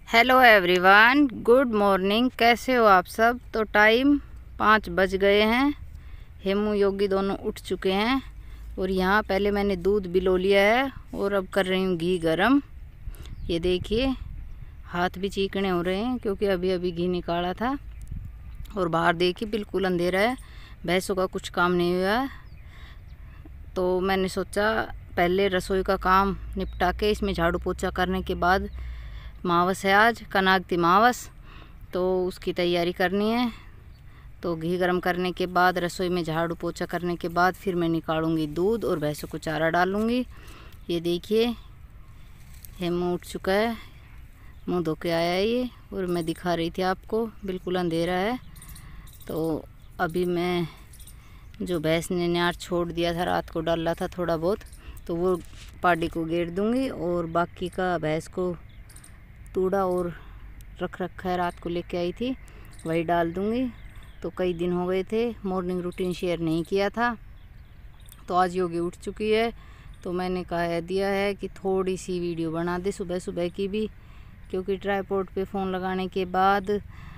Hello everyone, good morning. कैसे हो आप सब? तो टाइम 5 बज गए हैं। हेमू योगी दोनों उठ चुके हैं और यहाँ पहले मैंने दूध बिलो लिया है और अब कर रही हूँ घी गरम। ये देखिए हाथ भी चीकने हो रहे हैं क्योंकि अभी अभी घी निकाला था। और बाहर देखिए बिल्कुल अंधेरा है, भैंसों का कुछ काम नहीं हुआ है। तो मैंने सोचा पहले रसोई का काम निपटा के इसमें झाड़ू पोछा करने के बाद, मावस है आज, कनागती मावस, तो उसकी तैयारी करनी है। तो घी गरम करने के बाद रसोई में झाड़ू पोछा करने के बाद फिर मैं निकालूंगी दूध और भैंसों को चारा डालूंगी। ये देखिए हेमू उठ चुका है, मुंह धो के आया है ये, और मैं दिखा रही थी आपको बिल्कुल अंधेरा है। तो अभी मैं जो भैंस ने न्यार छोड़ दिया था, रात को डाला था थोड़ा बहुत, तो वो पाडी को गेर दूंगी और बाकी का भैंस को तूड़ा और रख रखा है, रात को लेके आई थी, वही डाल दूंगी। तो कई दिन हो गए थे मॉर्निंग रूटीन शेयर नहीं किया था, तो आज योगी उठ चुकी है तो मैंने कहा दिया है कि थोड़ी सी वीडियो बना दे सुबह सुबह की भी, क्योंकि ट्राइपॉड पे फ़ोन लगाने के बाद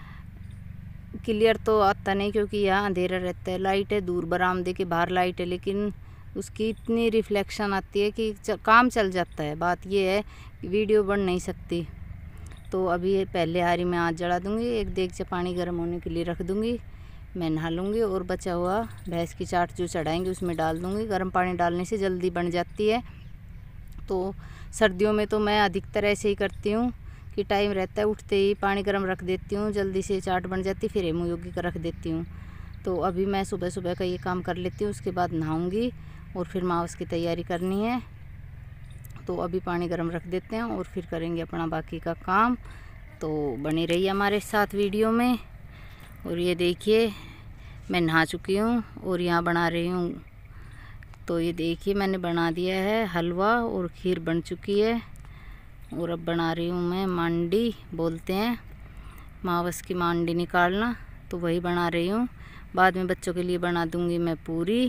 क्लियर तो आता नहीं, क्योंकि यहाँ अंधेरा रहता है। लाइट है दूर, बरामदे के बाहर लाइट है, लेकिन उसकी इतनी रिफ्लेक्शन आती है कि काम चल जाता है। बात ये है कि वीडियो बन नहीं सकती। तो अभी पहले हारी में आँच जला दूंगी, एक देगचा पानी गर्म होने के लिए रख दूंगी, मैं नहा लूँगी और बचा हुआ भैंस की चाट जो चढ़ाएंगे उसमें डाल दूंगी। गर्म पानी डालने से जल्दी बन जाती है। तो सर्दियों में तो मैं अधिकतर ऐसे ही करती हूँ कि टाइम रहता है उठते ही पानी गर्म रख देती हूँ, जल्दी से चाट बन जाती, फिर हेमू योगी का रख देती हूँ। तो अभी मैं सुबह सुबह का ये काम कर लेती हूँ, उसके बाद नहाऊँगी और फिर मावस की तैयारी करनी है। तो अभी पानी गर्म रख देते हैं और फिर करेंगे अपना बाकी का काम। तो बने रहिए हमारे साथ वीडियो में। और ये देखिए मैं नहा चुकी हूँ और यहाँ बना रही हूँ। तो ये देखिए मैंने बना दिया है हलवा और खीर बन चुकी है। और अब बना रही हूँ मैं मांडी, बोलते हैं मावस की मांडी निकालना, तो वही बना रही हूँ। बाद में बच्चों के लिए बना दूँगी मैं पूरी।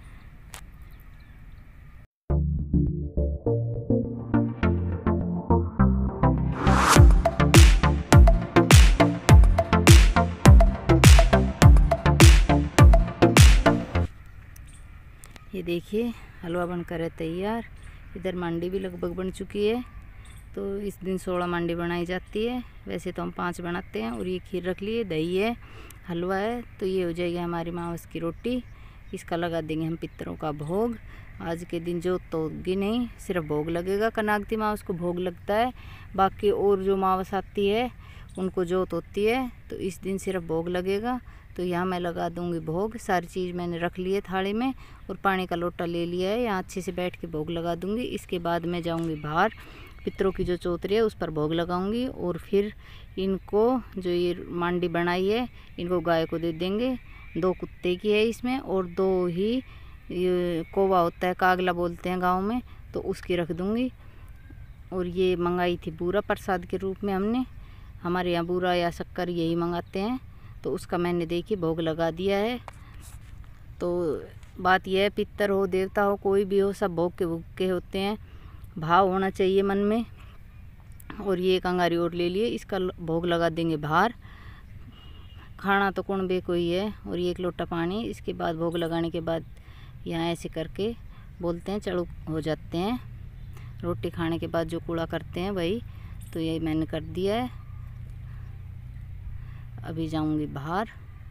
ये देखिए हलवा बनकर है तैयार। इधर मांडी भी लगभग बन चुकी है। तो इस दिन 16 मांडी बनाई जाती है, वैसे तो हम 5 बनाते हैं। और ये खीर रख लिए, दही है, हलवा है, तो ये हो जाएगी हमारी मावस की रोटी। इसका लगा देंगे हम पितरों का भोग। आज के दिन जो तोगी नहीं, सिर्फ भोग लगेगा। कनागती मावस को भोग लगता है, बाकी और जो मावस आती है उनको जोत होती है, तो इस दिन सिर्फ भोग लगेगा। तो यहाँ मैं लगा दूंगी भोग। सारी चीज़ मैंने रख ली है थाली में और पानी का लोटा ले लिया है, यहाँ अच्छे से बैठ के भोग लगा दूंगी। इसके बाद मैं जाऊंगी बाहर, पितरों की जो चौतरी है उस पर भोग लगाऊंगी और फिर इनको जो ये मांडी बनाई है इनको गाय को दे देंगे। 2 कुत्ते की है इसमें और 2 ही ये कोवा होता है, कागला बोलते हैं गाँव में, तो उसकी रख दूँगी। और ये मंगाई थी बूरा प्रसाद के रूप में हमने, हमारे यहाँ बूरा या शक्कर यही मंगाते हैं, तो उसका मैंने देखिए भोग लगा दिया है। तो बात यह है, पितर हो देवता हो कोई भी हो, सब भोग के भूखे होते हैं, भाव होना चाहिए मन में। और ये एक अंगारी और ले लिए, इसका भोग लगा देंगे बाहर। खाना तो कौन बे कोई है। और ये एक लोटा पानी, इसके बाद भोग लगाने के बाद यहाँ ऐसे करके बोलते हैं चढ़ू हो जाते हैं। रोटी खाने के बाद जो कूड़ा करते हैं वही, तो ये मैंने कर दिया है। अभी जाऊंगी बाहर।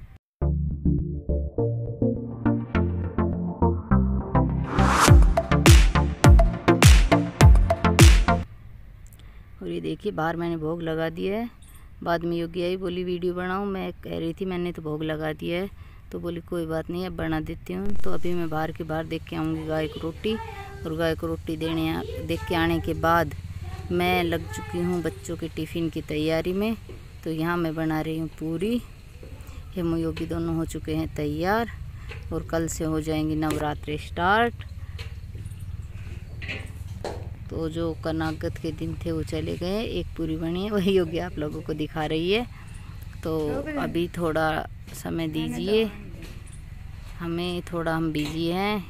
और ये देखिए बाहर मैंने भोग लगा दिया है। बाद में योगी आई, बोली वीडियो बनाऊं, मैं कह रही थी मैंने तो भोग लगा दिया है, तो बोली कोई बात नहीं अब बना देती हूँ। तो अभी मैं बाहर के बाहर देख के आऊँगी गाय को रोटी, और गाय को रोटी देख के आने के बाद मैं लग चुकी हूँ बच्चों के टिफ़िन की तैयारी में। तो यहाँ मैं बना रही हूँ पूरी। हेमू योगी दोनों हो चुके हैं तैयार और कल से हो जाएंगी नवरात्रि स्टार्ट। तो जो कनागत के दिन थे वो चले गए, एक पूरी बनी है, वही योगी आप लोगों को दिखा रही है। तो अभी थोड़ा समय दीजिए हमें, थोड़ा हम बिजी हैं।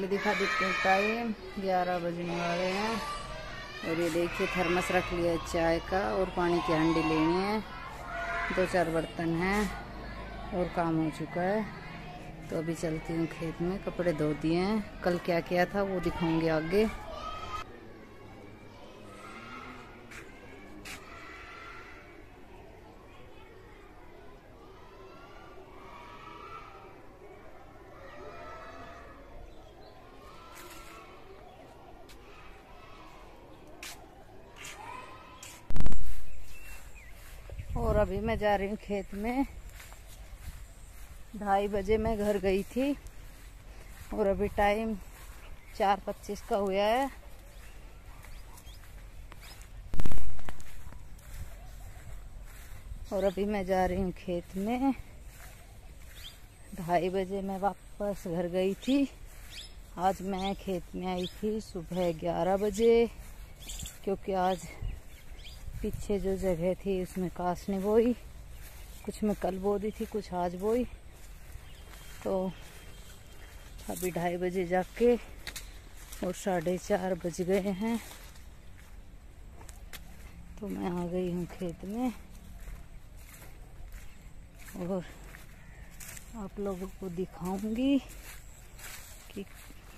पहले दिखा देते हैं टाइम, 11 बजने वाले हैं। और ये देखिए थर्मस रख लिया है चाय का, और पानी की हांडी लेनी है, 2-4 बर्तन हैं और काम हो चुका है। तो अभी चलती हूँ खेत में, कपड़े धो दिए हैं। कल क्या किया था वो दिखाऊंगी आगे। और अभी मैं जा रही हूँ खेत में। 2:30 बजे मैं घर गई थी और अभी टाइम 4:25 का हुआ है। और अभी मैं जा रही हूँ खेत में। 2:30 बजे मैं वापस घर गई थी। आज मैं खेत में आई थी सुबह 11 बजे, क्योंकि आज पीछे जो जगह थी उसमें कासनी बोई, कुछ में कल बो दी थी, कुछ आज बोई। तो अभी 2:30 बजे जाके और 4:30 बज गए हैं। तो मैं आ गई हूँ खेत में और आप लोगों को दिखाऊंगी कि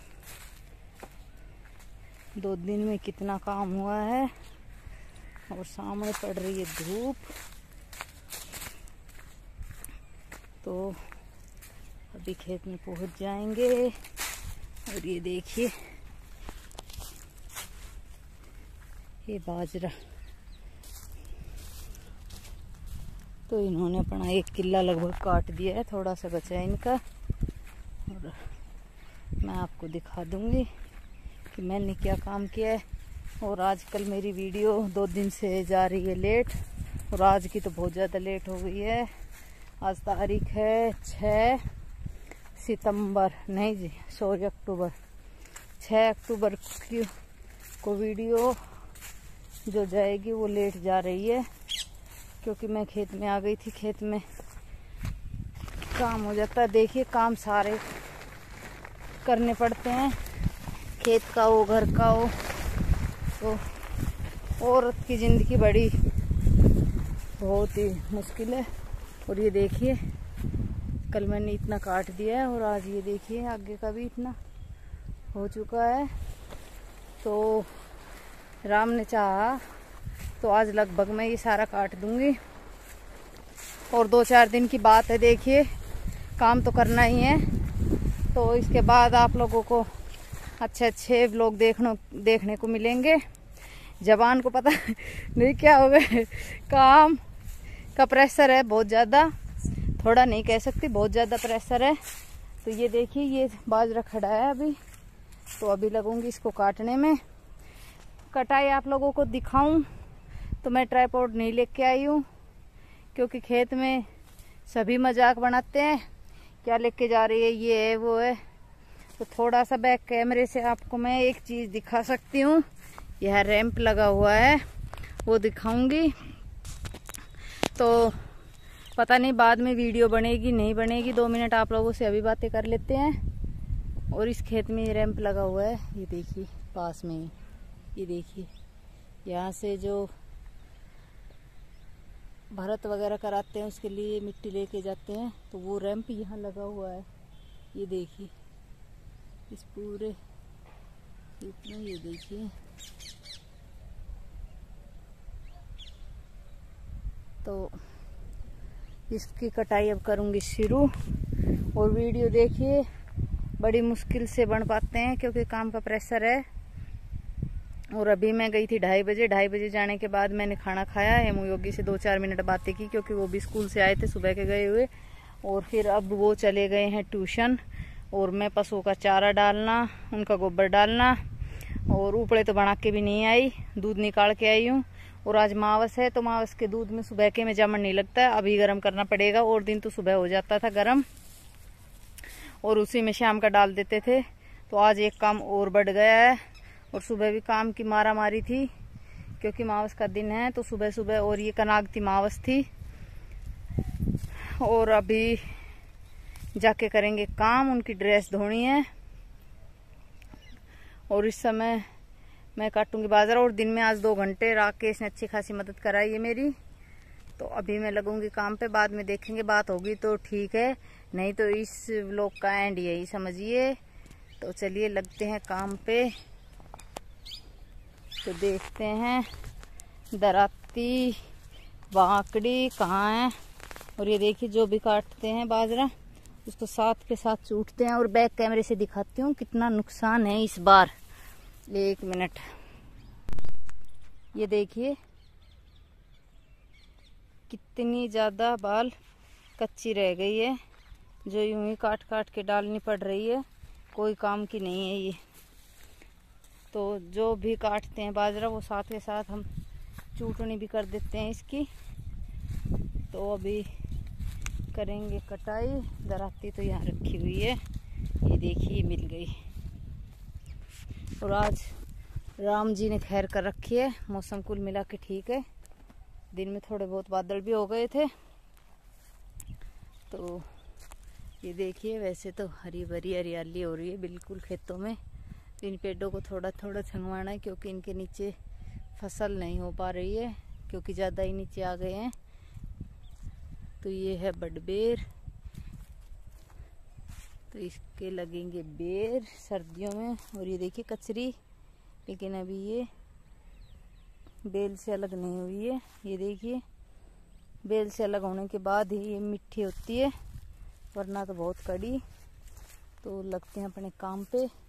2 दिन में कितना काम हुआ है। और सामने पड़ रही है धूप। तो अभी खेत में पहुंच जाएंगे। और ये देखिए ये बाजरा, तो इन्होंने अपना 1 किल्ला लगभग काट दिया है, थोड़ा सा बचा है इनका। और मैं आपको दिखा दूंगी कि मैंने क्या काम किया है। और आजकल मेरी वीडियो 2 दिन से जा रही है लेट, और आज की तो बहुत ज़्यादा लेट हो गई है। आज तारीख है 6 सितंबर, नहीं जी सॉरी अक्टूबर। 6 अक्टूबर को वीडियो जो जाएगी वो लेट जा रही है, क्योंकि मैं खेत में आ गई थी। खेत में काम हो जाता है, देखिए काम सारे करने पड़ते हैं, खेत का हो घर का हो। तो औरत की ज़िंदगी बड़ी बहुत ही मुश्किल है। और ये देखिए कल मैंने इतना काट दिया है और आज ये देखिए आगे का भी इतना हो चुका है। तो राम ने चाहा तो आज लगभग मैं ये सारा काट दूंगी। और 2-4 दिन की बात है, देखिए काम तो करना ही है। तो इसके बाद आप लोगों को अच्छे व्लॉग देखने को मिलेंगे। जबान को पता नहीं क्या हो गया, काम का प्रेशर है बहुत ज़्यादा, थोड़ा नहीं कह सकती, बहुत ज़्यादा प्रेशर है। तो ये देखिए ये बाजरा खड़ा है अभी, तो अभी लगूंगी इसको काटने में। कटाई आप लोगों को दिखाऊं तो मैं ट्राइपॉड नहीं लेके आई हूँ, क्योंकि खेत में सभी मजाक बनाते हैं, क्या लेके जा रही है, ये है वो है। तो थोड़ा सा बैक कैमरे से आपको मैं एक चीज़ दिखा सकती हूँ। यह रैंप लगा हुआ है, वो दिखाऊंगी। तो पता नहीं बाद में वीडियो बनेगी नहीं बनेगी। 2 मिनट आप लोगों से अभी बातें कर लेते हैं। और इस खेत में रैंप लगा हुआ है, ये देखिए पास में ही, ये देखिए यहाँ से जो भरत वगैरह कराते हैं उसके लिए मिट्टी लेके जाते हैं, तो वो रैंप यहाँ लगा हुआ है। ये देखिए इस पूरे इतना, ये देखिए। तो इसकी कटाई अब करूँगी शुरू। और वीडियो देखिए बड़ी मुश्किल से बन पाते हैं, क्योंकि काम का प्रेशर है। और अभी मैं गई थी 2:30 बजे। 2:30 बजे जाने के बाद मैंने खाना खाया, हेमू योगी से 2-4 मिनट बातें की, क्योंकि वो भी स्कूल से आए थे सुबह के गए हुए। और फिर अब वो चले गए हैं ट्यूशन, और मैं पशुओं का चारा डालना, उनका गोबर डालना, और ऊपड़े तो बना के भी नहीं आई, दूध निकाल के आई हूँ। और आज मावस है, तो मावस के दूध में सुबह के में जामन नहीं लगता है, अभी गर्म करना पड़ेगा। और दिन तो सुबह हो जाता था गर्म, और उसी में शाम का डाल देते थे। तो आज एक काम और बढ़ गया है। और सुबह भी काम की मारा मारी थी, क्योंकि मावस का दिन है, तो सुबह सुबह। और ये कनागती मावस थी। और अभी जाके करेंगे काम, उनकी ड्रेस धोनी है। और इस समय मैं काटूंगी बाजरा। और दिन में आज 2 घंटे राकेश ने अच्छी खासी मदद कराई है मेरी। तो अभी मैं लगूंगी काम पे, बाद में देखेंगे, बात होगी तो ठीक है, नहीं तो इस व्लॉग का एंड यही समझिए। तो चलिए लगते हैं काम पे। तो देखते हैं दराती बाकड़ी कहाँ है। और ये देखिए जो भी काटते हैं बाजरा उसको साथ के साथ चूटते हैं। और बैक कैमरे से दिखाती हूँ कितना नुकसान है इस बार। 1 मिनट, ये देखिए कितनी ज्यादा बाल कच्ची रह गई है, जो यूं ही काट काट के डालनी पड़ रही है, कोई काम की नहीं है ये। तो जो भी काटते हैं बाजरा वो साथ के साथ हम चूटनी भी कर देते हैं इसकी। तो अभी करेंगे कटाई। दराती तो यहाँ रखी हुई है, ये देखिए मिल गई। और आज राम जी ने खैर कर रखी है, मौसम कुल मिला के ठीक है। दिन में थोड़े बहुत बादल भी हो गए थे। तो ये देखिए वैसे तो हरी भरी हरियाली हो रही है बिल्कुल खेतों में। इन पेड़ों को थोड़ा थोड़ा छंगवाना है क्योंकि इनके नीचे फसल नहीं हो पा रही है, क्योंकि ज़्यादा ही नीचे आ गए हैं। तो ये है बड़बेर, तो इसके लगेंगे बेर सर्दियों में। और ये देखिए कचरी, लेकिन अभी ये बेल से अलग नहीं हुई है। ये देखिए बेल से अलग होने के बाद ही ये मीठी होती है, वरना तो बहुत कड़ी। तो लगते हैं अपने काम पे।